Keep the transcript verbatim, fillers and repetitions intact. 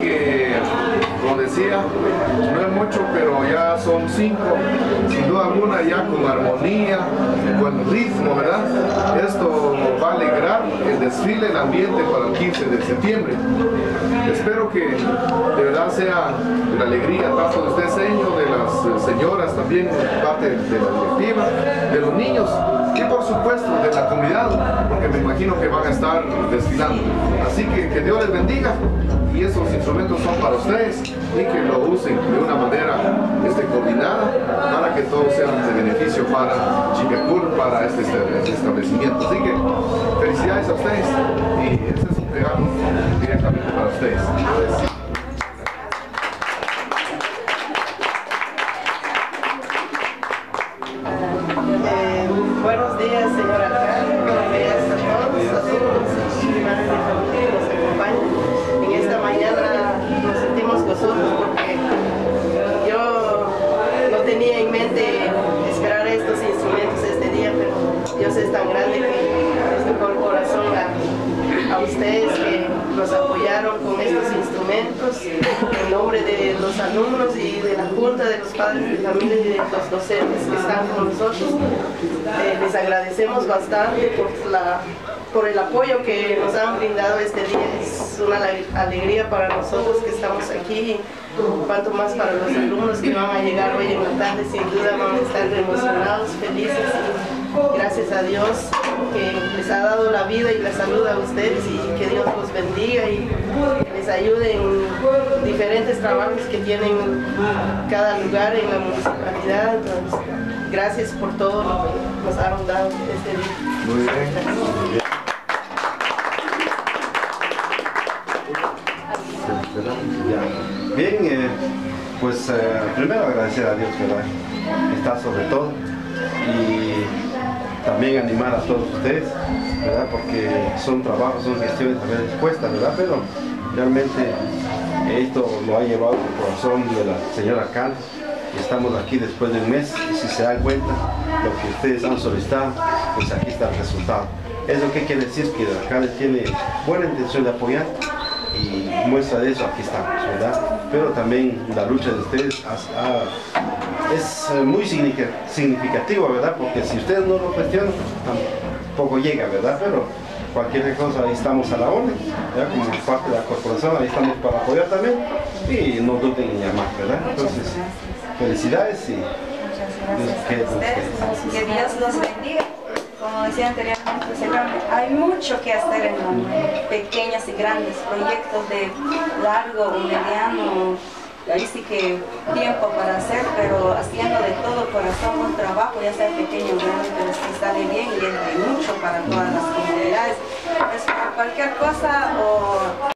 Que, como decía, no es mucho, pero ya son cinco, sin duda alguna, ya con armonía, con ritmo, ¿verdad? Esto va a alegrar el desfile, el ambiente para el quince de septiembre. Espero que de verdad sea la alegría tanto de usted, señor, de las señoras también, parte de la directiva, de los niños y por supuesto de la comunidad, porque me imagino que van a estar desfilando. Así que que Dios les bendiga. Y esos instrumentos son para ustedes y que lo usen de una manera este, coordinada para que todo sea de beneficio para Chicacul, para este, este establecimiento. Así que felicidades a ustedes y este es un regalo directamente para ustedes. Eh, buenos días, señor alcalde, buenos días a todos, a todos los hermanos de familia que nos acompañan. En esta mañana nos sentimos gozosos porque yo no tenía en mente esperar estos instrumentos este día, pero Dios es tan grande que les tocó el corazón a, a ustedes que nos apoyaron con estos instrumentos en nombre de los alumnos y de la Junta de los Padres de Familia y de los docentes que están con nosotros. Eh, les agradecemos bastante por la por el apoyo que nos han brindado este día. Es una alegría para nosotros que estamos aquí, cuanto más para los alumnos que van a llegar hoy en la tarde, sin duda van a estar emocionados, felices. Gracias a Dios que les ha dado la vida y la salud a ustedes y que Dios los bendiga y les ayude en diferentes trabajos que tienen cada lugar en la municipalidad. Entonces, gracias por todo lo que nos han dado este día. Muy bien. Bien, eh, pues eh, primero agradecer a Dios, ¿verdad? Está sobre todo, y también animar a todos ustedes, ¿verdad? Porque son trabajos, son gestiones a veces cuestas, ¿verdad? Pero realmente esto lo ha llevado el corazón de la señora alcalde. Estamos aquí después de un mes y si se dan cuenta lo que ustedes han solicitado, pues aquí está el resultado. ¿Eso qué quiere decir? Que el alcalde tiene buena intención de apoyar y muestra de eso aquí estamos, ¿verdad? Pero también la lucha de ustedes ha, ha, es muy significativa, ¿verdad? Porque si ustedes no lo cuestionan, tampoco llega, ¿verdad? Pero cualquier cosa ahí estamos a la orden, ¿verdad? Como parte de la corporación, ahí estamos para apoyar también y no duden en llamar, ¿verdad? Entonces, felicidades y muchas gracias a ustedes. Que Dios los bendiga. Como decía anteriormente, hay mucho que hacer en los pequeños y grandes proyectos de largo, mediano, ahí sí que tiempo para hacer, pero haciendo de todo corazón un trabajo, ya sea pequeño o grande, pero si sale bien y es de mucho para todas las comunidades. Pues cualquier cosa o